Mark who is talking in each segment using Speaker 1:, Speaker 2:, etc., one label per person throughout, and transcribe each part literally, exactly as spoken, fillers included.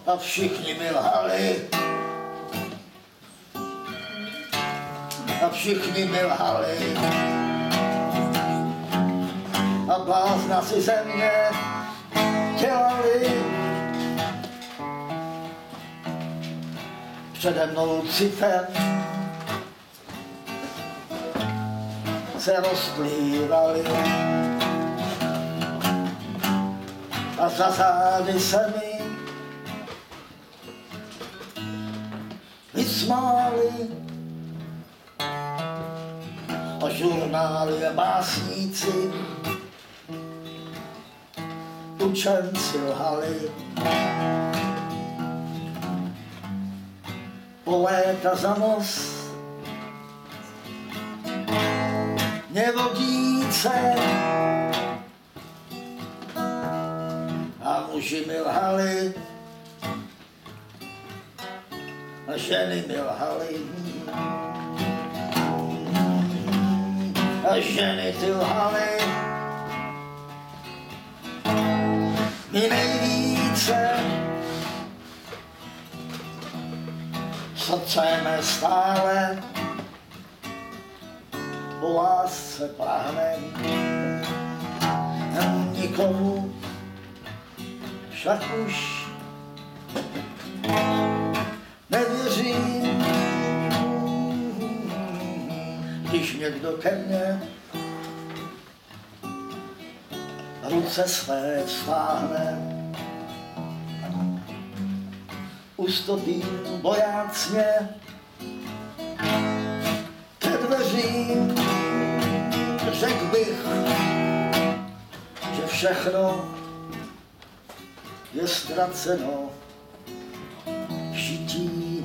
Speaker 1: a všichni mi lhali. A všichni mi lhali. A blázna si ze mě dělali. Přede mnou citem se rozplývali. A za zády se mi vysmáli. A žurnály a básníci učenci lhali. Po léta za nos mě vodíce a muži mi lhali a ženy mi lhali. A ženy ty lhaly mi nejvíce. Srdce mé stále po lásce prahne. Nikomu však už nevěřím. Když někdo ke mně ruce své stáhne, ustopím bojácně ke dveřím. Řekl bych, že všechno je ztraceno. Žití,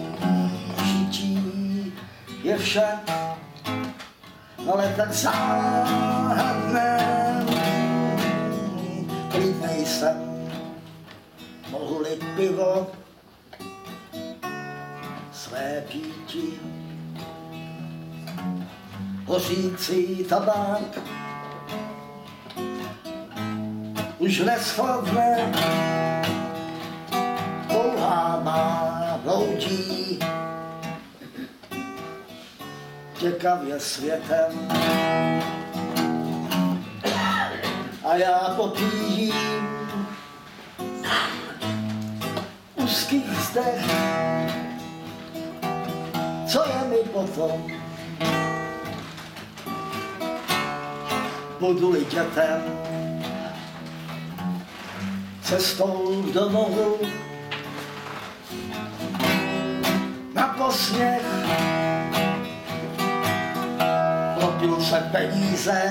Speaker 1: žití je však ale tak záhadné. Klid nejsem, mohu-li pivo své píti. Hořící tabák už neschladne, pouhá má bloudí těkavě světem. A já popíjím úzkých zdech, co je mi potom, budu-li dětem, cestou k domovu na posměch. Propil se peníze,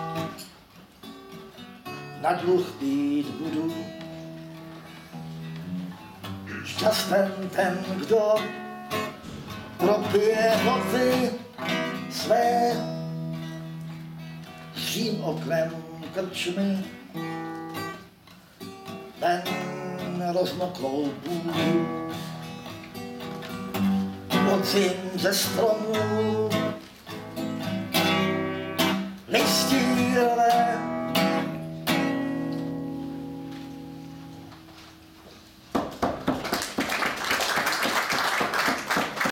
Speaker 1: na dluh pít budu. Šťasten ten, kdo propije boty své svým oknem krčmy, ten rozmoklou půdu. Podzim ze stromů